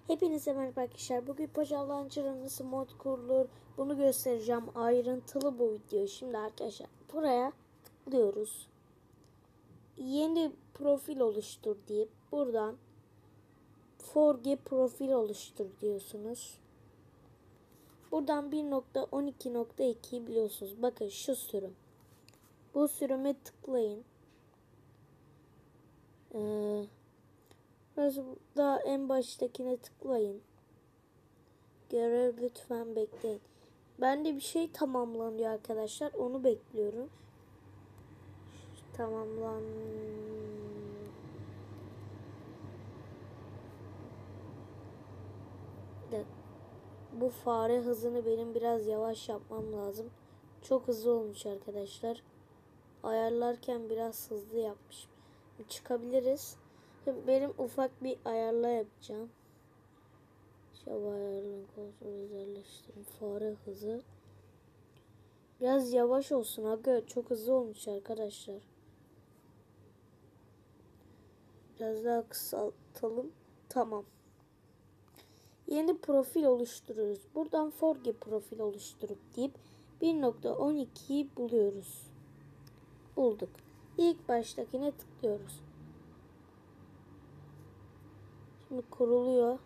Hepinize merhaba arkadaşlar. Bugün Paja Launcher'ın nasıl mod kurulur bunu göstereceğim. Ayrıntılı bu video. Şimdi arkadaşlar buraya tıklıyoruz. Yeni profil oluştur deyip buradan Forge profil oluştur diyorsunuz. Buradan 1.12.2 biliyorsunuz. Bakın şu sürüm. Bu sürüme tıklayın. Burada en baştakine tıklayın. Görev lütfen bekleyin. Bende bir şey tamamlanıyor arkadaşlar. Onu bekliyorum. Tamamlan. Bu fare hızını benim biraz yavaş yapmam lazım. Çok hızlı olmuş arkadaşlar. Ayarlarken biraz hızlı yapmışım. Çıkabiliriz. Benim ufak bir ayarla yapacağım. Şöyle ayarlayın, kontrol özelleştirin. Fare hızı. Biraz yavaş olsun aga. Çok hızlı olmuş arkadaşlar. Biraz daha kısaltalım. Tamam. Yeni profil oluşturuyoruz. Buradan Forge profil oluşturup deyip 1.12'yi buluyoruz. Bulduk. İlk baştakine tıklıyoruz. Şimdi kuruluyor.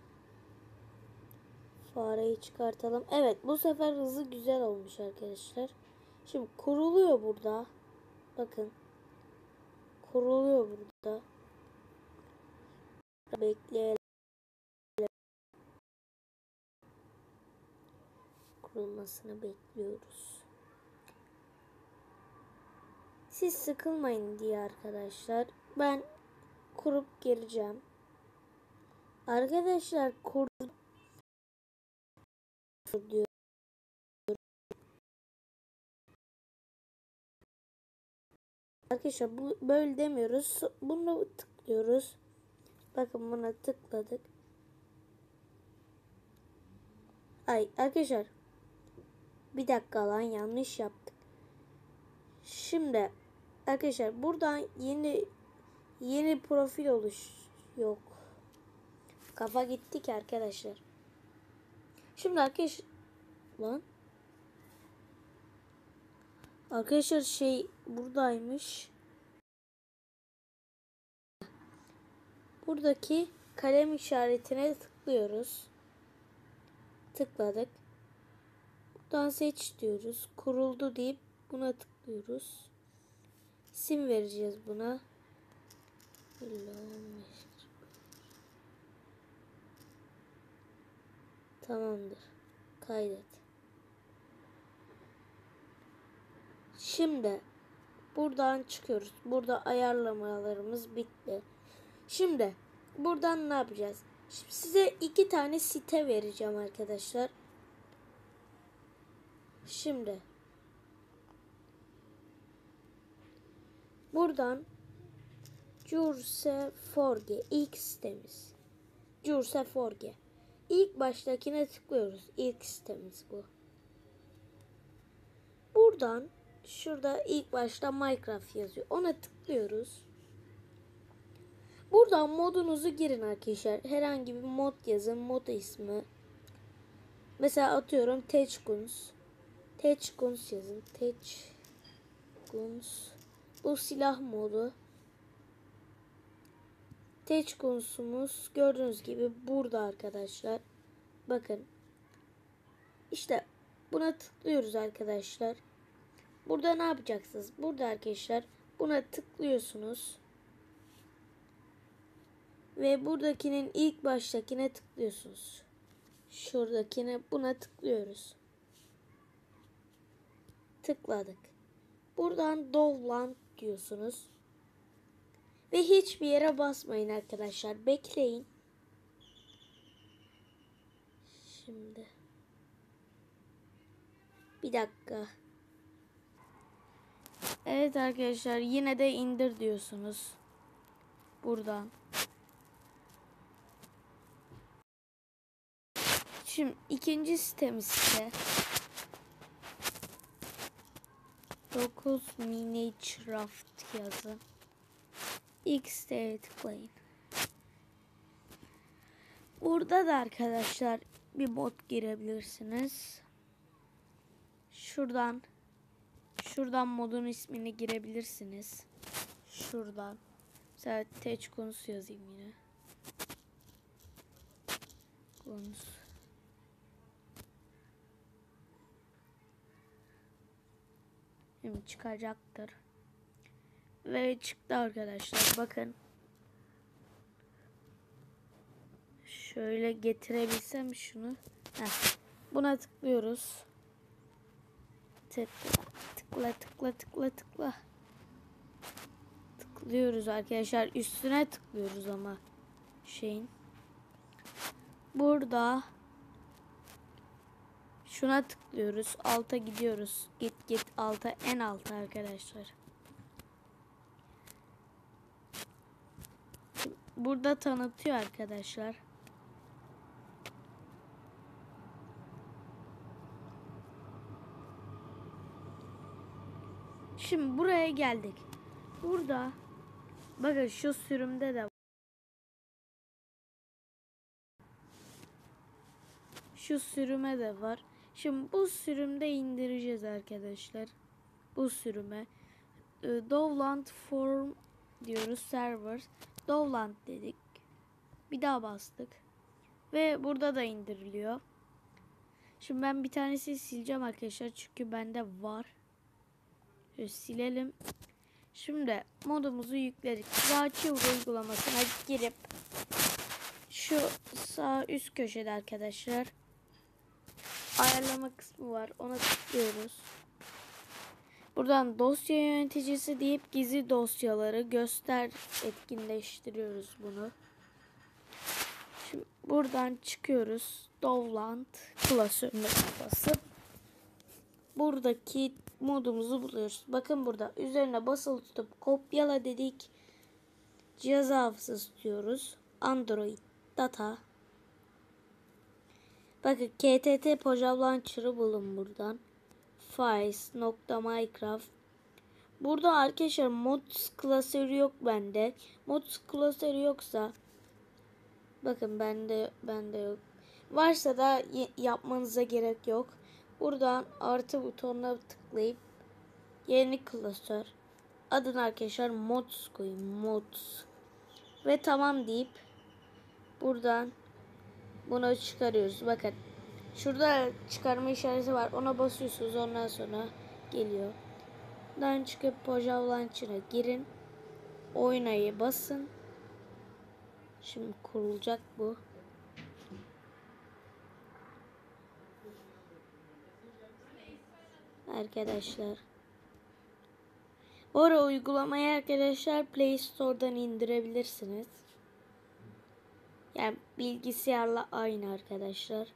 Fareyi çıkartalım. Evet, bu sefer hızı güzel olmuş arkadaşlar. Şimdi kuruluyor burada. Bakın. Kuruluyor burada. Bekleyelim. Kurulmasını bekliyoruz. Siz sıkılmayın diye arkadaşlar. Ben kurup geleceğim. Arkadaşlar diyor. Arkadaşlar bu böyle demiyoruz. Bunu tıklıyoruz. Bakın buna tıkladık. Ay arkadaşlar. Bir dakika lan, yanlış yaptık. Şimdi arkadaşlar buradan yeni profil yok. Kafa gittik arkadaşlar. Şimdi arkadaşlar lan. Arkadaşlar şey buradaymış. Buradaki kalem işaretine tıklıyoruz. Tıkladık. Buradan seç diyoruz. Kuruldu deyip buna tıklıyoruz. İsim vereceğiz buna. Tamamdır. Kaydet. Şimdi buradan çıkıyoruz. Burada ayarlamalarımız bitti. Şimdi buradan ne yapacağız? Şimdi size 2 tane site vereceğim arkadaşlar. Şimdi buradan Curse Forge ilk sitemiz. Curse Forge. İlk baştakine tıklıyoruz. İlk sitemiz bu. Buradan şurada ilk başta Minecraft yazıyor. Ona tıklıyoruz. Buradan modunuzu girin arkadaşlar. Herhangi bir mod yazın. Mod ismi. Mesela atıyorum Techguns. Techguns yazın. Techguns. Bu silah modu. Techguns'umuz gördüğünüz gibi burada arkadaşlar. Bakın. İşte buna tıklıyoruz arkadaşlar. Burada ne yapacaksınız? Burada arkadaşlar buna tıklıyorsunuz. Ve buradakinin ilk baştakine tıklıyorsunuz. Şuradakine buna tıklıyoruz. Tıkladık. Buradan Dovland diyorsunuz. Ve hiçbir yere basmayın arkadaşlar. Bekleyin. Şimdi. Bir dakika. Evet arkadaşlar, yine de indir diyorsunuz. Buradan. Şimdi ikinci sitemiz ise 9 Minecraft yazın. İlk siteye tıklayın. Burada da arkadaşlar bir mod girebilirsiniz. Şuradan modun ismini girebilirsiniz. Şuradan. Mesela teç konusu yazayım yine. Konusu. Şimdi çıkacaktır. Ve çıktı arkadaşlar. Bakın. Şöyle getirebilsem şunu. Heh. Buna tıklıyoruz. Tıkla. Tıklıyoruz arkadaşlar. Üstüne tıklıyoruz ama şeyin. Burada şuna tıklıyoruz. Alta gidiyoruz. Git alta, en alta arkadaşlar. Burada tanıtıyor arkadaşlar. Şimdi buraya geldik. Burada bakın şu sürümde de şu sürüme de var. Şimdi bu sürümde indireceğiz arkadaşlar. Bu sürüme Dovland Form diyoruz, server. Dovland dedik. Bir daha bastık. Ve burada da indiriliyor. Şimdi ben bir tanesini sileceğim arkadaşlar. Çünkü bende var. Şöyle silelim. Şimdi modumuzu yükledik. Zaçivro uygulamasına girip şu sağ üst köşede arkadaşlar ayarlama kısmı var. Ona tıklıyoruz. Buradan dosya yöneticisi deyip gizli dosyaları göster, etkinleştiriyoruz bunu. Şimdi buradan çıkıyoruz. Dovland klasörüne basıp buradaki modumuzu buluyoruz. Bakın burada üzerine basılı tutup kopyala dedik. Cihaz hafızası diyoruz. Android data. Bakın KTT Pojab Launcher'ı bulun buradan. Files.minecraft. Burada arkadaşlar mods klasörü yok bende. Mods klasörü yoksa bakın bende yok. Varsa da yapmanıza gerek yok. Buradan artı butonuna tıklayıp yeni klasör. Adını arkadaşlar mods koyun. Mods. Ve tamam deyip buradan bunu çıkarıyoruz. Bakın. Şurada çıkarma işareti var. Ona basıyorsunuz. Ondan sonra geliyor. Buradan çıkıp Pojab Launcher'a girin. Oynayı basın. Şimdi kurulacak bu. Arkadaşlar. Orada uygulamayı arkadaşlar Play Store'dan indirebilirsiniz. Yani bilgisayarla aynı arkadaşlar.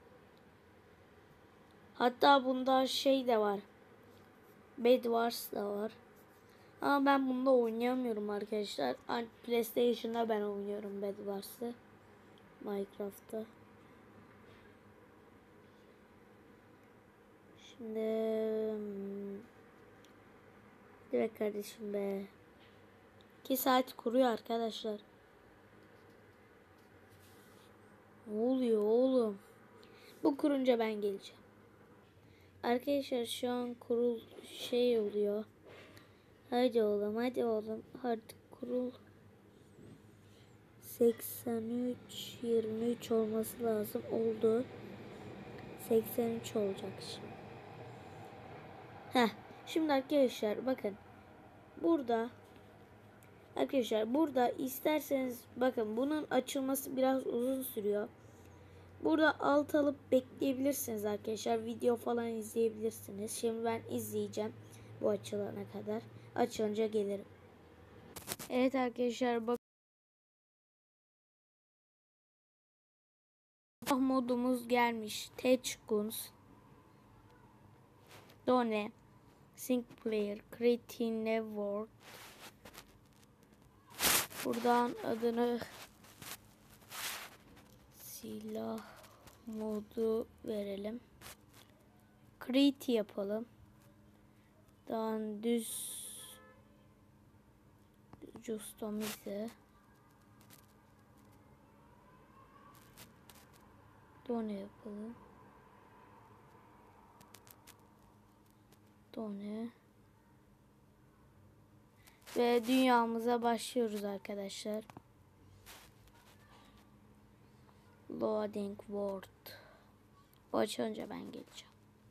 Hatta bunda şey de var. Bed Wars da var. Ama ben bunda oynayamıyorum arkadaşlar. PlayStation'da ben oynuyorum Bed Wars'ı. Minecraft'ta. Şimdi direkt kardeşim be. 2 saat kuruyor arkadaşlar. Ne oluyor oğlum? Bu kurunca ben geleceğim. Arkadaşlar şu an kurul şey oluyor. Hadi oğlum. Artık kurul. 83 olması lazım. Oldu. 83 olacak şimdi. Şimdi arkadaşlar bakın. Burada isterseniz bakın bunun açılması biraz uzun sürüyor. Burada alt alıp bekleyebilirsiniz arkadaşlar. Video falan izleyebilirsiniz. Şimdi ben izleyeceğim bu açılana kadar. Açılınca gelirim. Evet arkadaşlar bak. Modumuz gelmiş. Techguns. Done. Sync Player. Create World. Buradan adını silah modu verelim. Create yapalım. Düz customize. Done yapalım. Done. Ve dünyamıza başlıyoruz arkadaşlar. Loading world. O açınca ben geleceğim.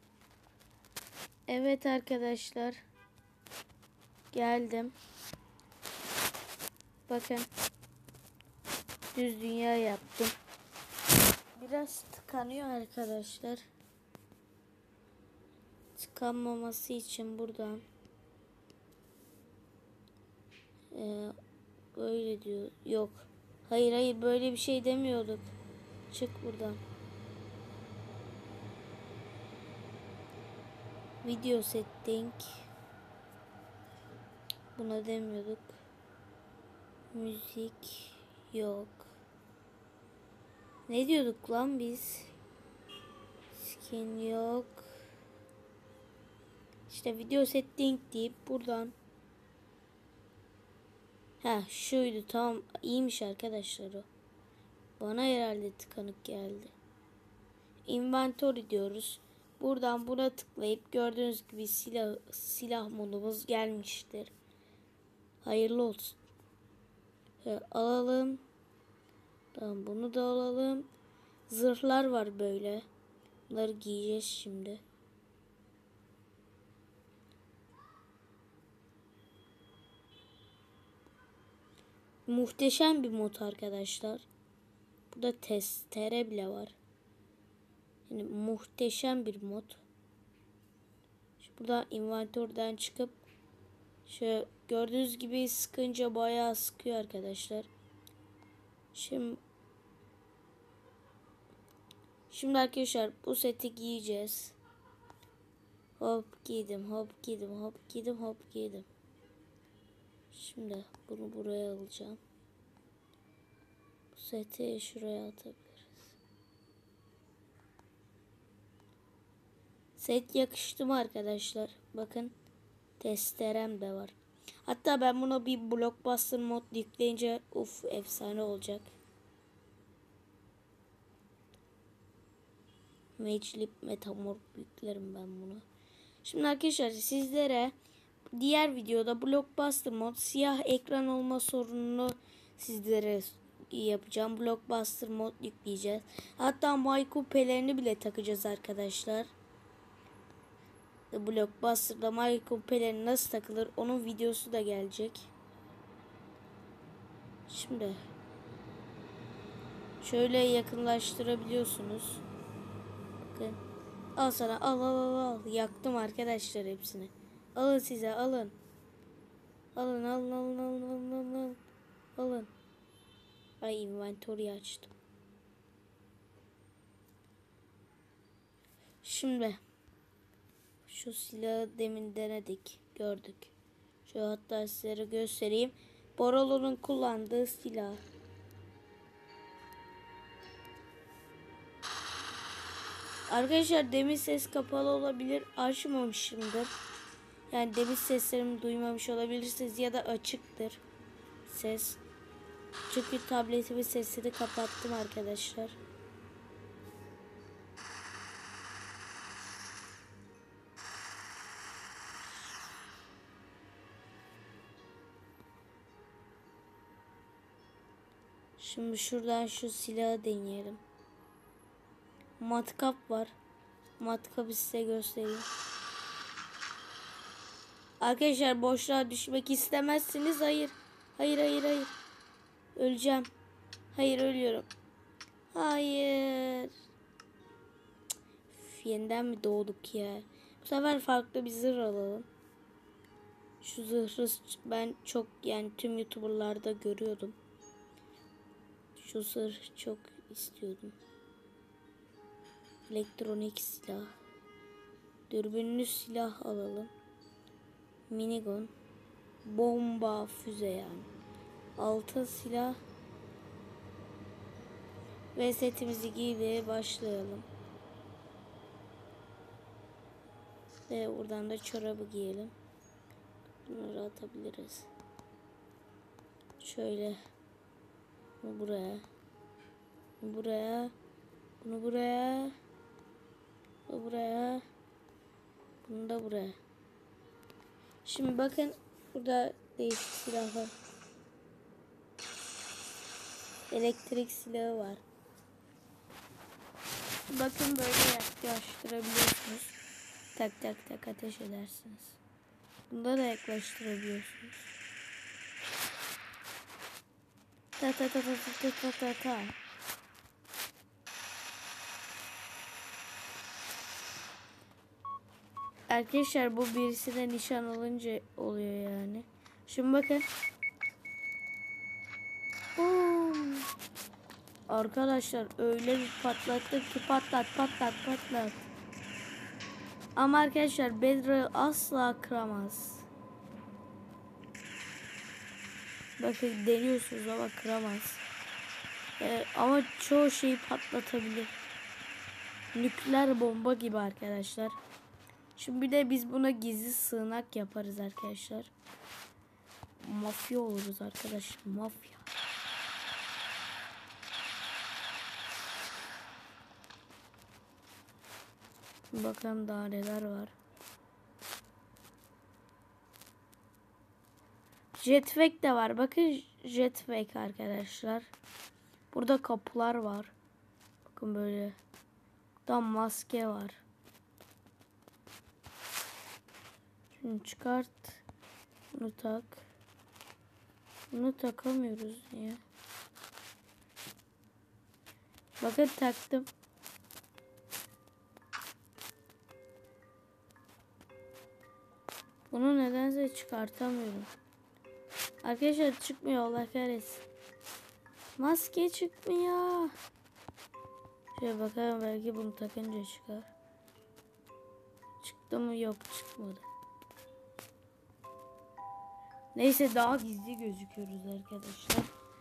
Evet arkadaşlar. Geldim. Bakın. Düz dünya yaptım. Biraz tıkanıyor arkadaşlar. Tıkanmaması için buradan böyle diyor. Yok. Hayır böyle bir şey demiyorduk. Çık buradan. Video setting. Buna demiyorduk. Müzik yok. Ne diyorduk lan biz? Skin yok. İşte video setting deyip buradan. Şuydu, tamam, iyiymiş arkadaşlar o. Bana herhalde tıkanık geldi. Inventory diyoruz. Buradan buna tıklayıp gördüğünüz gibi silah modumuz gelmiştir. Hayırlı olsun. Alalım. Tamam, bunu da alalım. Zırhlar var böyle. Bunları giyeceğiz şimdi. Muhteşem bir mod arkadaşlar. Burada testere bile var. Yani muhteşem bir mod. Şimdi burada inventörden çıkıp şöyle gördüğünüz gibi sıkınca bayağı sıkıyor arkadaşlar. Şimdi arkadaşlar bu seti giyeceğiz. Hop giydim, hop giydim, hop giydim, hop giydim. Şimdi bunu buraya alacağım. Bu seti şuraya atabiliriz. Set yakıştı mı arkadaşlar? Bakın testerem de var. Hatta ben buna bir blockbuster mod yükleyince efsane olacak. Magelip Metamorph yüklerim ben bunu. Şimdi arkadaşlar sizlere diğer videoda blockbuster mod siyah ekran olma sorununu sizlere yapacağım. Blockbuster mod yükleyeceğiz. Hatta MyCoup'lerini bile takacağız arkadaşlar. Blockbuster'da MyCoup'leri nasıl takılır onun videosu da gelecek. Şimdi şöyle yakınlaştırabiliyorsunuz. Bakın. Al sana, al. Yaktım arkadaşlar hepsini. Alın size, alın. Alın. Ay, inventory açtım. Şimdi şu silahı demin denedik, gördük. Şu hatta sizlere göstereyim. Borolo'nun kullandığı silah. Arkadaşlar demin ses kapalı olabilir. Açmamışımdır. Yani demin seslerimi duymamış olabilirsiniz ya da açıktır ses. Çünkü tabletimin sesini kapattım arkadaşlar. Şimdi şuradan şu silahı deneyelim. Matkap var. Matkapı size göstereyim. Arkadaşlar boşluğa düşmek istemezsiniz. Hayır. Öleceğim. Hayır, ölüyorum. Hayır. Yeniden mi doğduk ya? Bu sefer farklı bir zırh alalım. Şu zırhı ben çok, yani tüm YouTuber'larda görüyordum. Şu zırh çok istiyordum. Elektronik silah. Dürbünlü silah alalım. Minigun. Bomba, füze yani. Altın silah. Ve setimizi giymeye başlayalım. Ve buradan da çorabı giyelim. Bunları atabiliriz. Şöyle. Buraya. Bunu buraya. Bu buraya. Bunu da buraya. Şimdi bakın burada değişik silahlar. Elektrik silahı var. Bakın böyle yaklaştırabiliyorsunuz. Tak tak tak ateş edersiniz. Bunda da yaklaştırabiliyorsunuz. Ta ta ta ta ta ta ta ta. Arkadaşlar bu birisine nişan alınca oluyor yani. Şimdi bakın. Boom. Arkadaşlar öyle bir patlattık ki patlat. Ama arkadaşlar Bedrock'ı asla kıramaz. Bakın deniyorsunuz ama kıramaz. Ama çoğu şeyi patlatabilir. Nükleer bomba gibi arkadaşlar. Şimdi bir de biz buna gizli sığınak yaparız arkadaşlar. Mafya oluruz arkadaşlar. Mafya. Bakalım daha neler var. Jetpack de var. Bakın jetpack arkadaşlar. Burada kapılar var. Bakın böyle. Burada maske var. Şunu çıkart. Bunu tak. Bunu takamıyoruz ya. Bakın taktım. Bunu nedense çıkartamıyorum. Arkadaşlar çıkmıyor, Allah kahretsin. Maske çıkmıyor. Şöyle bakalım, belki bunu takınca çıkar. Çıktı mı? Yok, çıkmadı. Neyse, daha gizli gözüküyoruz arkadaşlar.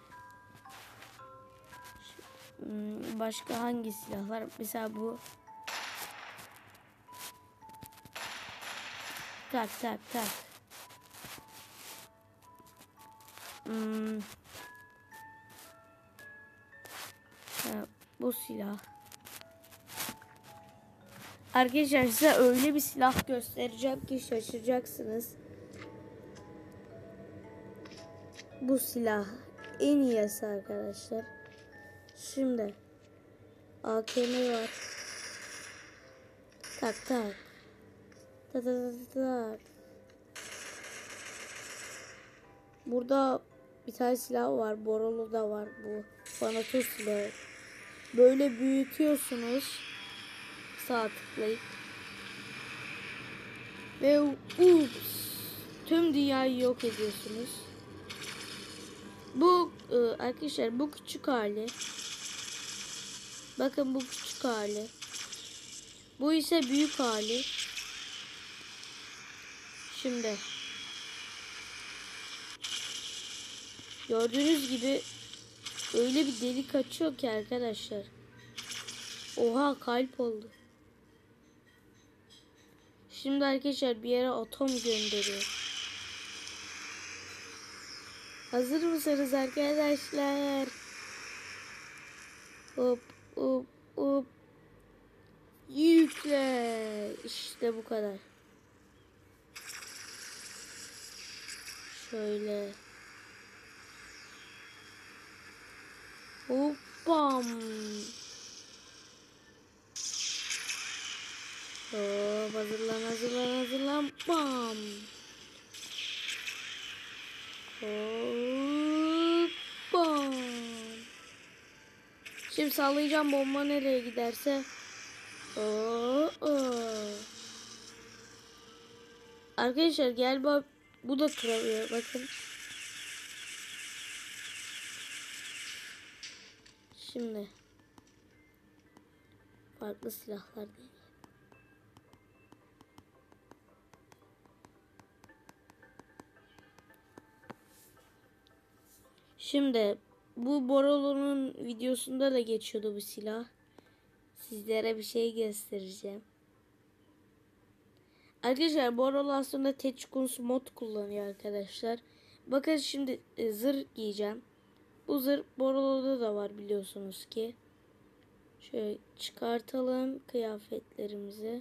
Başka hangi silahlar? Mesela bu. Tak. Bu silah. Arkadaşlar size öyle bir silah göstereceğim ki şaşıracaksınız. Bu silah en iyisi arkadaşlar. Şimdi AKM var. Tak. Burada bir tane silah var. Borolo da var bu. Thanatos silahı. Böyle büyütüyorsunuz. Sağ tıklayıp. Ve tüm dünyayı yok ediyorsunuz. Bu arkadaşlar bu küçük hali. Bakın bu küçük hali. Bu ise büyük hali. Şimdi gördüğünüz gibi öyle bir delik açıyor ki arkadaşlar. Oha, kalp oldu. Şimdi arkadaşlar bir yere atom gönderiyor. Hazır mısınız arkadaşlar? Hop. Yükle. İşte bu kadar. Şöyle. Hoppam. Hop, hazırlan. Bam. Hoppam. Şimdi sallayacağım, bomba nereye giderse. Arkadaşlar galiba bu da kırılıyor, bakın. Şimdi farklı silahlar değil. Şimdi bu Borolo'nun videosunda da geçiyordu bu silah. Sizlere bir şey göstereceğim. Arkadaşlar Borolo aslında Tetsukunsu mod kullanıyor arkadaşlar. Bakın şimdi zırh giyeceğim. Bu zırh Borolo'da da var biliyorsunuz ki. Şöyle çıkartalım kıyafetlerimizi.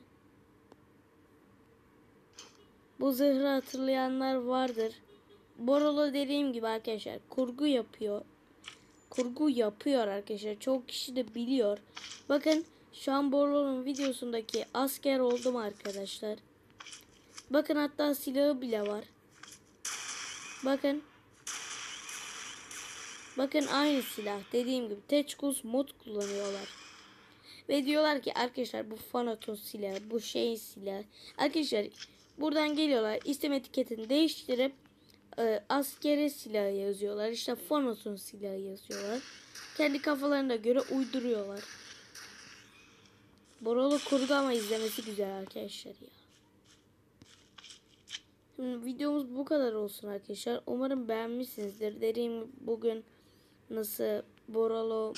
Bu zırhı hatırlayanlar vardır. Borolo dediğim gibi arkadaşlar kurgu yapıyor. Kurgu yapıyor arkadaşlar. Çok kişi de biliyor. Bakın şu an Borolo'nun videosundaki asker oldum arkadaşlar. Bakın hatta silahı bile var. Bakın. Bakın aynı silah. Dediğim gibi Techkus mod kullanıyorlar. Ve diyorlar ki arkadaşlar bu Fanatos silahı, bu şey silahı. Arkadaşlar buradan geliyorlar. İstem etiketini değiştirip askeri silahı yazıyorlar. İşte Fanatos'un silahı yazıyorlar. Kendi kafalarına göre uyduruyorlar. Borolo kurgu ama izlemesi güzel arkadaşlar ya. Şimdi videomuz bu kadar olsun arkadaşlar. Umarım beğenmişsinizdir. Dediğim gibi bugün nasıl Borolo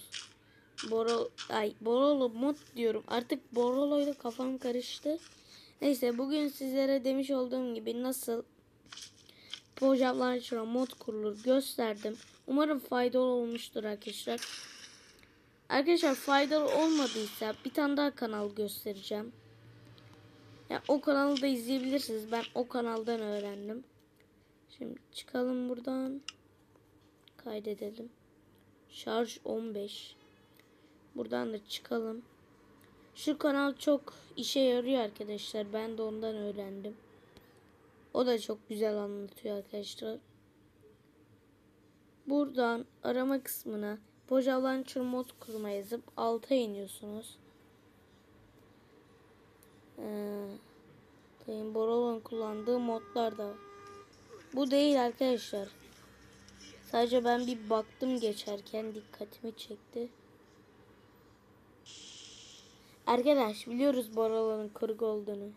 mod diyorum. Artık Borolo'yla kafam karıştı. Neyse bugün sizlere demiş olduğum gibi nasıl Pojab Launcher'a mod kurulur gösterdim. Umarım faydalı olmuştur arkadaşlar. Arkadaşlar faydalı olmadıysa bir tane daha kanal göstereceğim. Ya o kanalı da izleyebilirsiniz. Ben o kanaldan öğrendim. Şimdi çıkalım buradan. Kaydedelim. Şarj 15. Buradan da çıkalım. Şu kanal çok işe yarıyor arkadaşlar. Ben de ondan öğrendim. O da çok güzel anlatıyor arkadaşlar. Buradan arama kısmına Pojab Launcher mod kurma yazıp alta iniyorsunuz. Borolo'nun kullandığı modlar da var. Bu değil arkadaşlar. Sadece ben bir baktım geçerken dikkatimi çekti. Arkadaş biliyoruz Borolo'nun kurgu olduğunu.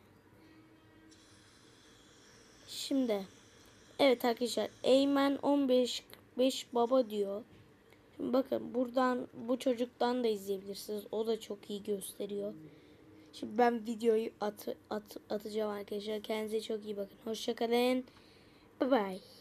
Şimdi evet arkadaşlar Eymen 15 baba diyor. Şimdi bakın buradan bu çocuktan da izleyebilirsiniz. O da çok iyi gösteriyor. Şimdi ben videoyu atacağım arkadaşlar. Kendinize çok iyi bakın. Hoşça kalın. Bye bye.